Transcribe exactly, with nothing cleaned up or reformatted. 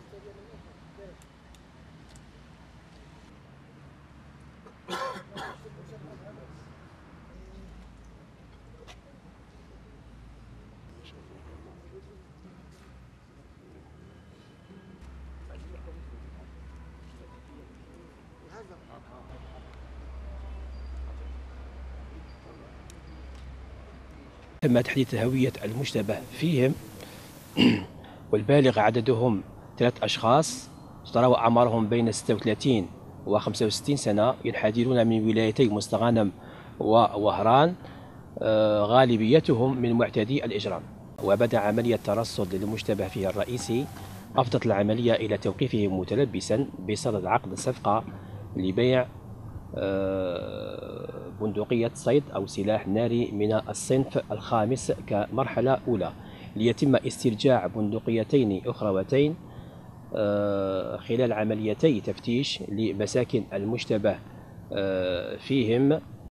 تم تحديد هوية المشتبه فيهم والبالغ عددهم ثلاث أشخاص تتراوح أعمارهم بين ستة وثلاثين و خمسة وستين سنة، ينحدرون من ولايتي مستغانم ووهران، غالبيتهم من معتدي الإجرام. وبدأ عملية ترصد للمشتبه فيه الرئيسي. أفضت العملية إلى توقيفه متلبسا بصدد عقد صفقة لبيع بندقية صيد أو سلاح ناري من الصنف الخامس كمرحلة أولى، ليتم استرجاع بندقيتين أخروتين خلال عمليتي تفتيش لمساكن المشتبه فيهم